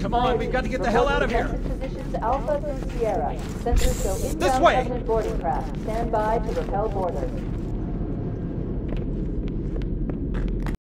Come on, we've got to get the hell out of here. Positions Alpha through Sierra. Sensors show This way! inbound Covenant boarding craft. Stand by to repel boarders.